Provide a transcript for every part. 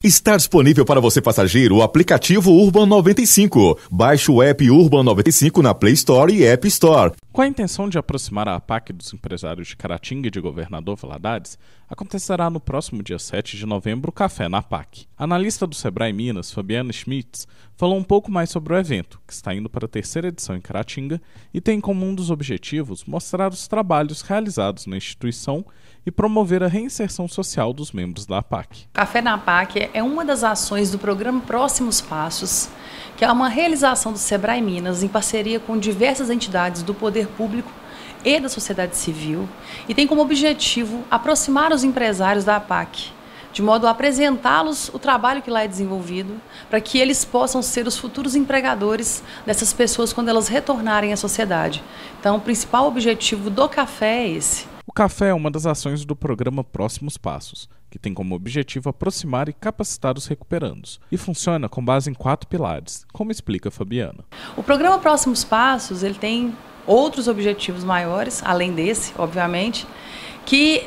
Está disponível para você, passageiro, o aplicativo Urban 95. Baixe o app Urban 95 na Play Store e App Store. Com a intenção de aproximar a APAC dos empresários de Caratinga e de Governador Valadares, acontecerá no próximo dia 7 de novembro o Café na APAC. A analista do Sebrae Minas, Fabiana Schmitz, falou um pouco mais sobre o evento, que está indo para a terceira edição em Caratinga e tem como um dos objetivos mostrar os trabalhos realizados na instituição e promover a reinserção social dos membros da APAC. Café na APAC é uma das ações do programa Próximos Passos, que é uma realização do Sebrae Minas em parceria com diversas entidades do poder público e da sociedade civil e tem como objetivo aproximar os empresários da APAC, de modo a apresentá-los o trabalho que lá é desenvolvido, para que eles possam ser os futuros empregadores dessas pessoas quando elas retornarem à sociedade. Então, o principal objetivo do café é esse. O café é uma das ações do programa Próximos Passos, que tem como objetivo aproximar e capacitar os recuperandos, e funciona com base em 4 pilares, como explica a Fabiana. O programa Próximos Passos ele tem outros objetivos maiores, além desse, obviamente, que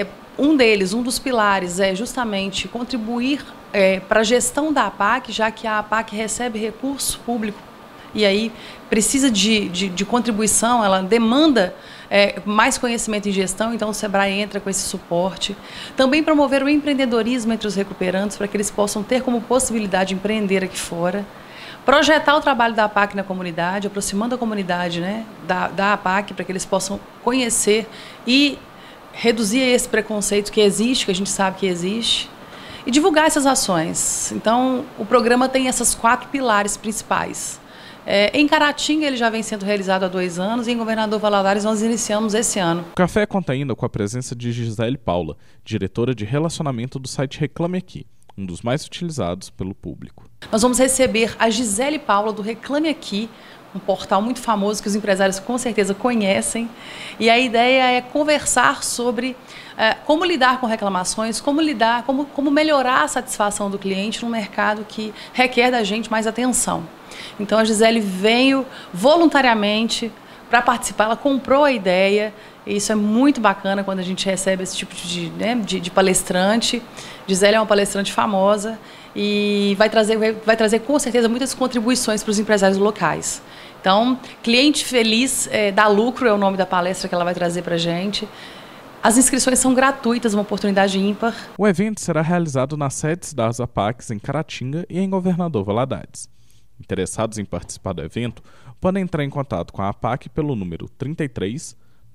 um dos pilares é justamente contribuir para a gestão da APAC, já que a APAC recebe recurso público e aí precisa de contribuição, ela demanda mais conhecimento em gestão, então o Sebrae entra com esse suporte. Também promover o empreendedorismo entre os recuperantes, para que eles possam ter como possibilidade de empreender aqui fora. Projetar o trabalho da APAC na comunidade, aproximando a comunidade, da APAC, para que eles possam conhecer e reduzir esse preconceito que existe, que a gente sabe que existe, e divulgar essas ações. Então, o programa tem esses 4 pilares principais. Em Caratinga ele já vem sendo realizado há 2 anos e em Governador Valadares nós iniciamos esse ano. O café conta ainda com a presença de Gisele Paula, diretora de relacionamento do site Reclame Aqui, um dos mais utilizados pelo público. Nós vamos receber a Gisele Paula do Reclame Aqui, um portal muito famoso que os empresários com certeza conhecem, e a ideia é conversar sobre como lidar com reclamações, como melhorar a satisfação do cliente num mercado que requer da gente mais atenção. Então a Gisele veio voluntariamente para participar, ela comprou a ideia, e isso é muito bacana quando a gente recebe esse tipo de palestrante. Gisele é uma palestrante famosa e vai trazer com certeza muitas contribuições para os empresários locais. Então, Cliente Feliz dá lucro é o nome da palestra que ela vai trazer para a gente. As inscrições são gratuitas, uma oportunidade ímpar. O evento será realizado nas sedes das APACs em Caratinga e em Governador Valadares. Interessados em participar do evento, podem entrar em contato com a APAC pelo número 33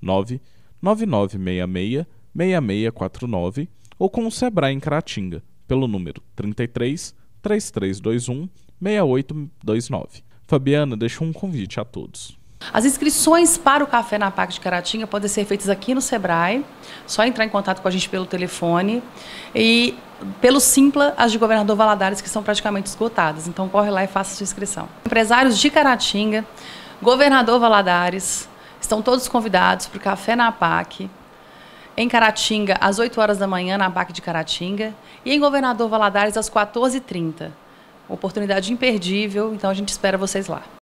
99966 6649 ou com o Sebrae em Caratinga pelo número 33 3321 6829. Fabiana deixou um convite a todos. As inscrições para o Café na APAC de Caratinga podem ser feitas aqui no Sebrae, só entrar em contato com a gente pelo telefone, e pelo Simpla, as de Governador Valadares, que são praticamente esgotadas. Então corre lá e faça a sua inscrição. Empresários de Caratinga, Governador Valadares, estão todos convidados para o Café na APAC, em Caratinga, às 8 horas da manhã, na APAC de Caratinga, e em Governador Valadares, às 14h30. Oportunidade imperdível, então a gente espera vocês lá.